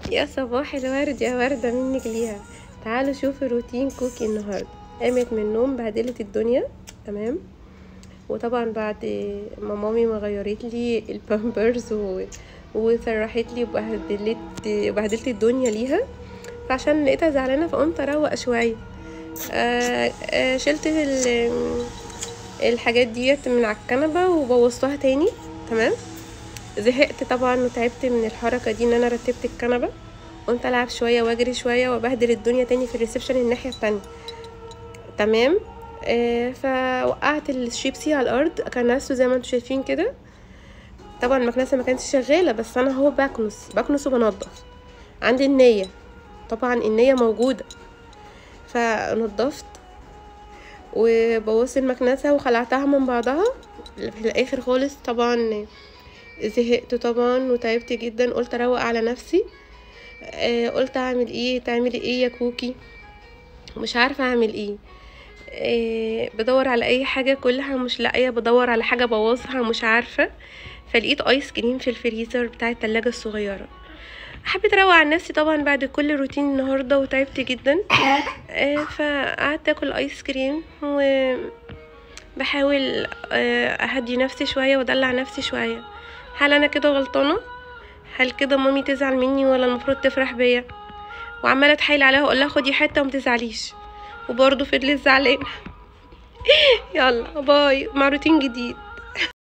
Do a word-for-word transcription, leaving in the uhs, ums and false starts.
يا صباح الورد يا وردة منك ليها. تعالوا شوفوا روتين كوكي النهاردة. قامت من النوم بهدلت الدنيا تمام، وطبعا بعد ما مامي ما غيرت لي البامبرز و... وسرحت لي وبهدلت وبهدلت الدنيا ليها، فعشان لقيتها زعلانه فقمت اروق شويه. آه آه شلت ال... الحاجات ديت من على الكنبه وبوظتها تاني تمام. زهقت طبعا وتعبت من الحركه دي ان انا رتبت الكنبه، قمت العب شويه واجري شويه وبهدل الدنيا تاني في الريسبشن الناحيه التانية تمام. آه فوقعت الشيبسي على الارض، كان ناسه زي ما انتم شايفين كده. طبعا المكنسه ما كانتش شغاله بس انا هو بكنس بكنس وبنضف، عندي النيه طبعا النيه موجوده، فنضفت وبوظت المكنسه وخلعتها من بعضها في الاخر خالص. طبعا زهقت طبعا وتعبت جدا، قلت اروق على نفسي. آه قلت اعمل ايه؟ تعملي ايه يا كوكي؟ مش عارفه اعمل ايه. آه بدور على اي حاجه كلها مش لاقيه، بدور على حاجه بوظها مش عارفه، فلقيت ايس كريم في الفريزر بتاع التلاجة الصغيره. حبيت اروق عن نفسي طبعا بعد كل روتين النهارده وتعبت جدا. آه فقعدت اكل ايس كريم وبحاول آه اهدي نفسي شويه وادلع نفسي شويه. هل انا كده غلطانه؟ هل كده مامي تزعل مني ولا المفروض تفرح بيا؟ وعماله اتحايل عليها واقول لها خدي حته وما تزعليش، وبرضه فضلت زعلانه. يلا باي مع روتين جديد.